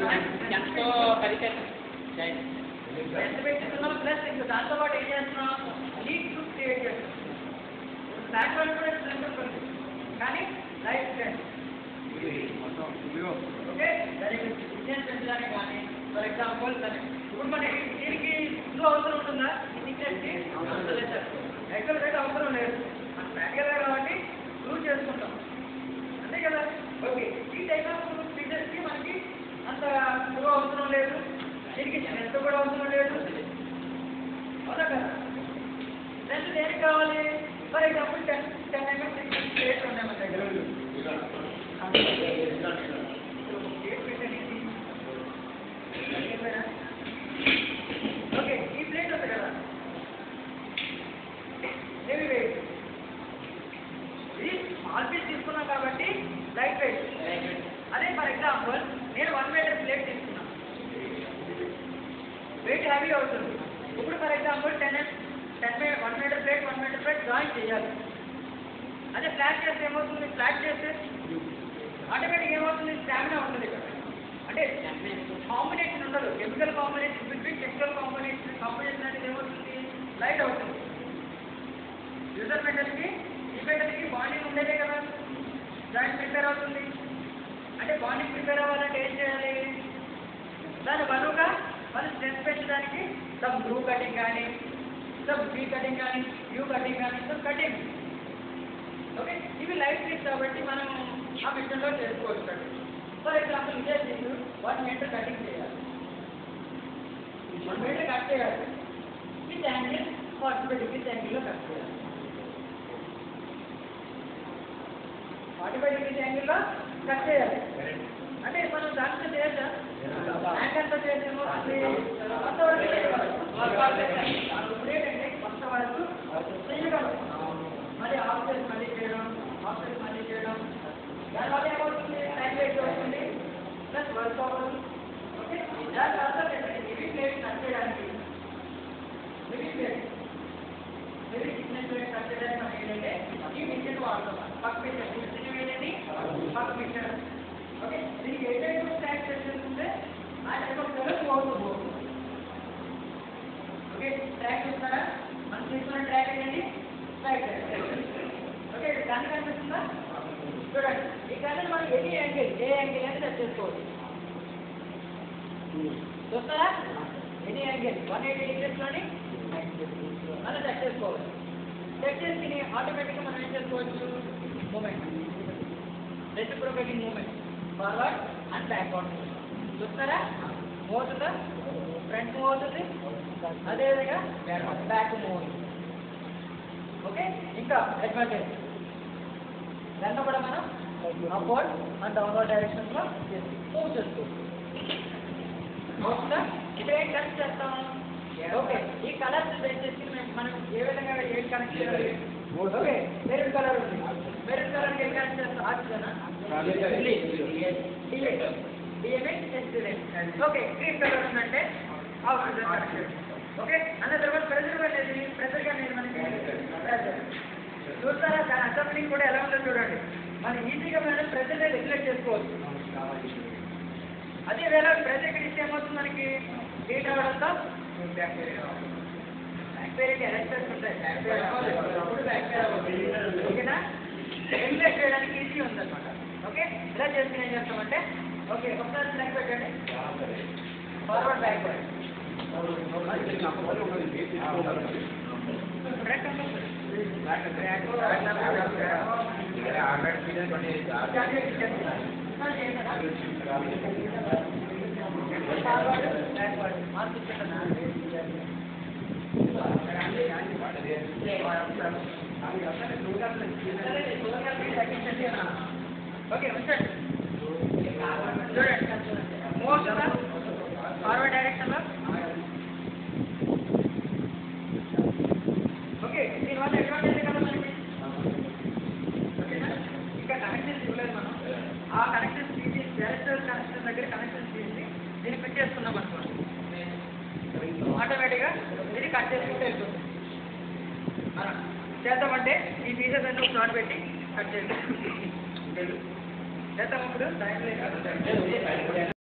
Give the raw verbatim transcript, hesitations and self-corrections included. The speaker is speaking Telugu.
ఎంతో పరిచయం ఎంత పెట్టుకున్నాం ప్లస్ ఇంకా దాంతో పాటు ఏం చేస్తున్నాం లీడ్ గ్రూప్ క్రియేట్ చేస్తున్నాం ఫ్లాట్ వన్ కూడా స్ట్రెంత్ ఉంటుంది కానీ లైఫ్ స్ట్రెంత్ ఓకే దానికి బిజినెస్ పెంచడానికి కానీ ఫర్ ఎగ్జాంపుల్ ఇప్పుడు మనకి దీనికి ఇంట్లో అవసరం ఉంటుందా బిజినెస్కి యాక్చువల్గా అయితే అవసరం లేదు మనం ప్రాక్టికల్గా కాబట్టి ప్రూవ్ చేసుకుంటాం అంతే కదా ఓకే ఈ టైప్ ఆఫ్ బిజినెస్కి మనకి అంత ప్రూవ్ అవసరం లేదు దీనికి స్ట్రెంత్ కూడా అవసరం లేదు అవునా కదా స్ట్రెంత్ దేనికి కావాలి for example ten ten mm six plates ఉన్నాయి మన దగ్గర ఓకే ఈ ప్లేట్ ఉంది కదా హెవీ వెయిట్ ఇది స్మాల్ పీస్ తీసుకున్నాం కాబట్టి లైట్ వెయిట్ అదే ఫర్ ఎగ్జాంపుల్ నేను వన్ మీటర్ ప్లేట్ తీసుకున్నాను వెయిట్ హ్యావీ అవుతుంది ఇప్పుడు for example ten ten one metre plate one metre plate join చేయాలి అదే ఫ్లాట్ చేస్తే ఏమవుతుంది ఫ్లాట్ చేస్తే ఆటోమేటిక్ ఏమవుతుంది స్టామినా ఉంటుంది ఇక్కడ అంటే కాంబినేషన్ ఉండదు chemical combination between technical combination combination అనేది ఏమవుతుంది లైట్ అవుతుంది యూజర్ మెటల్కి ఈ మెటల్కి బాండింగ్ ఉండేదే కదా జాయింట్ ప్రిపేర్ అవుతుంది అంటే బాండింగ్ ప్రిపేర్ అవ్వాలంటే ఏం చేయాలి దాని బరువుగా మనం స్ట్రెంత్ పెంచడానికి సబ్ గ్రూ కటింగ్ కానీ సబ్ బీ కటింగ్ కానీ యూ కటింగ్ కానీ సబ్ కటింగ్ ఓకే ఇవి లైట్ ఫిట్ కాబట్టి మనం ఆ మిషన్లో చేసుకోవచ్చు ఫర్ ఎగ్జాంపుల్ ఇదే థింగ్ వన్ మీటర్ కటింగ్ చేయాలి వన్ మీటర్ కట్ చేయాలి with angle forty five degrees యాంగిల్లో కట్ చేయాలి ఫార్టీ ఫైవ్ డిగ్రీస్ యాంగిల్లో కట్ చేయాలి అంటే మనం దాంట్లో చేయొచ్చా యాంగిల్తో చేసేమో ఏంటంటే కొత్త వరకు చేయగలం మళ్ళీ ఆఫ్సెట్ మళ్ళీ చేయడం ఆఫ్సెట్ మళ్ళీ చేయడం దానివల్ల ఏమవుతుంది టైం వేస్ట్ అవుతుంది ప్లస్ వర్క్ అవ్వదు ఓకే దాని తర్వాత హెవీ ప్లేట్ కట్ చేయడానికి heavy plate heavy thickness plate cut చేయడానికి మనం ఏంటంటే ఈ మిషన్ వాడతాం పక్ మిషన్ మిషన్ ఏంటండి పక్ మిషన్ ఓకే దీనికి ఏ టైప్ ఆఫ్ ట్రాక్ చేస్తుంటే ఆ టైప్ ఆఫ్ కలర్ పోతుంది ఓకే ట్రాక్ చూస్తారా మనం తీసుకున్న ట్రాక్ ఏంటండి రైట్ ఓకే దాని కనిపిస్తుందా చూడండి ఈ కలర్ మనం ఎనీ యాంగిల్ ఏ యాంగిల్ అనేది సెట్ చేసుకోవచ్చు చూస్తారా ఎనీ యాంగిల్ వన్ ఎయిటీ డిగ్రీస్లోని మనం సెట్ చేసుకోవచ్చు సెట్ చేసుకుని ఆటోమేటిక్గా మనం ఏం చేసుకోవచ్చు moment reciprocating moment forward and backward చూస్తారా మూవ్ అవుతుందా ఫ్రంట్ మూవ్ అవుతుంది అదేవిధంగా బ్యాక్ మూవ్ అవుతుంది ఓకే ఇంకా అడ్వాంటేజ్ దాంట్లో కూడా మనం అప్వర్డ్ అండ్ డౌన్వర్డ్ డైరెక్షన్లో మూవ్ చేసుకోవచ్చు ఓకేనా ఇక్కడ ఏం కనెక్ట్ చేస్తాం ఓకే ఈ కలర్స్ బేస్ చేసుకుని మేము మనం ఏ విధంగా ఏం కనెక్ట్ చేయాలి ఓకే మెరూన్ కలర్ ఉంది మెరూన్ కలర్కి ఏం కనెక్ట్ చేస్తాం ఆక్సిజన్ ఓకే గ్రీన్ కలర్ ఉందంటే ఆక్సిజన్ కనెక్ట్ చేస్తాం ఓకే అన్న తర్వాత ప్రెజర్ అనేది ప్రెజర్గా అనేది మనకి చూస్తారా దాని అసెంబ్లింగ్ కూడా ఎలా ఉందో చూడండి మనం ఈజీగా మనం ప్రెజర్ని రెగ్యులేట్ చేసుకోవచ్చు అదే వేళ ప్రెజర్ ఇక్కడ ఇస్తే ఏమవుతుంది మనకి హీట్ అవ్వడంతో బ్యాక్టీరియా బ్యాక్టీరియాకి ఎలక్ట్రిక్స్ ఉంటాయి బ్యాక్టీరియా బ్యాక్టీరియా ఓకేనా రెగ్యులేట్ చేయడానికి ఈజీ ఉందన్నమాట ఓకే ఇలా చేసుకుని ఏం చేస్తామంటే ఓకే ఒకసారి ట్రాక్ పెట్టండి ఫార్వర్డ్ బ్యాక్వర్డ్ ఓకే ఉంచండి చూడండి మూవ్ అవుతుందా ఫార్వర్డ్ డైరెక్షన్లో ఓకే దీనివల్ల అడ్వాంటేజ్ కదా మనకి ఓకేనా ఇంకా కనెక్షన్స్ ఇవ్వలేదు మనం ఆ కనెక్షన్స్ తీసి డైరెక్టర్ కనెక్షన్ దగ్గర కనెక్షన్స్ తీసి దీన్ని ఫిట్ చేసుకున్నాం అనుకోండి ఆటోమేటిక్గా ఇది కట్ చేసుకుంటే వెళ్తుంది మనం చేద్దామంటే ఈ పీసెస్ అన్ని స్టార్ట్ పెట్టి కట్ చేస్తాం చేద్దాం ఇప్పుడు